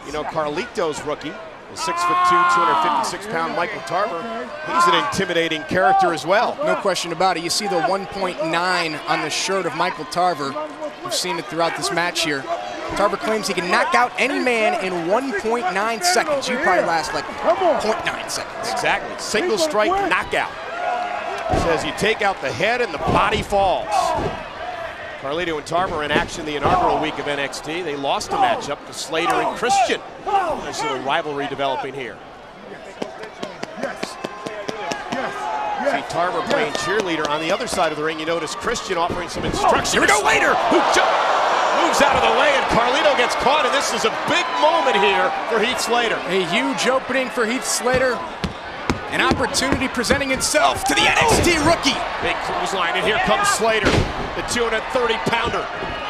You know, Carlito's rookie, the 6'2", 256-pound Michael Tarver, he's an intimidating character as well. No question about it. You see the 1.9 on the shirt of Michael Tarver. We've seen it throughout this match here. Tarver claims he can knock out any man in 1.9 seconds. You probably last like 0.9 seconds. Exactly. Single strike knockout. Says you take out the head and the body falls. Carlito and Tarver in action the inaugural week of NXT. They lost a matchup to Slater and Christian. Nice little rivalry developing here. See Tarver playing cheerleader. On the other side of the ring, you notice Christian offering some instruction. Here we go, Slater, who moves out of the way, and Carlito gets caught, and this is a big moment here for Heath Slater. A huge opening for Heath Slater. An opportunity presenting itself to the NXT rookie. Big clothesline, and here comes Slater, the 230-pounder.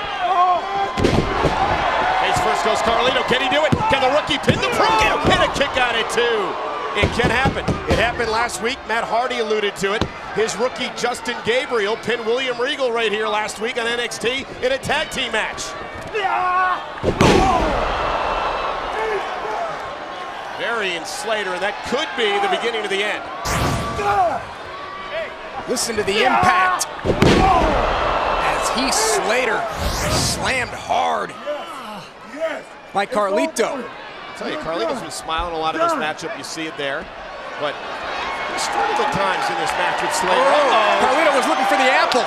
Face first goes Carlito. Can he do it? Can the rookie pin the pro? Hit a kick on it, too. It can happen. It happened last week. Matt Hardy alluded to it. His rookie, Justin Gabriel, pinned William Regal right here last week on NXT in a tag team match. Burying Slater, and that could be the beginning of the end. Listen to the impact as Heath Slater slammed hard by Carlito. I'll tell you, Carlito's been smiling a lot of this matchup. You see it there, but he struggled at times in this match with Slater. Carlito was looking for the apple.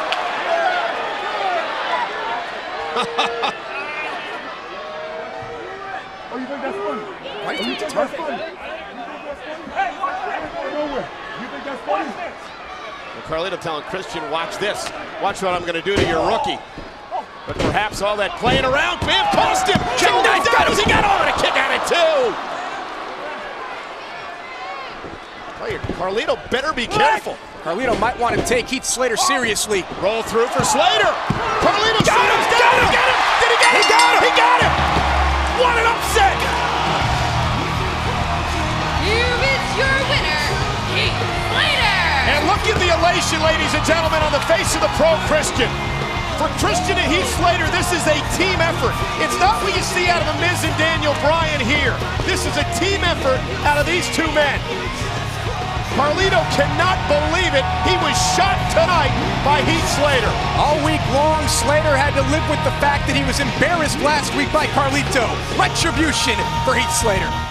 Oh, you think that's funny? Why do you think that's funny? You think that's funny? Well, Carlito telling Christian, watch this. Watch what I'm going to do to your rookie. But perhaps all that playing around, bam, cost him. Jackknife got him. He got on a kick out of two. Tell you, Carlito better be careful. Carlito might want to take Heath Slater seriously. Roll through for Slater. Carlito got him. Got him. Did he get him? He got him. He got him. What an upset. Here is your winner, Heath Slater. And look at the elation, ladies and gentlemen, on the face of the pro Christian. For Christian and Heath Slater, this is a team effort. It's not what you see out of The Miz and Daniel Bryan here. This is a team effort out of these two men. Carlito cannot believe it. He was shot tonight by Heath Slater. All week long, Slater had to live with the fact that he was embarrassed last week by Carlito. Retribution for Heath Slater.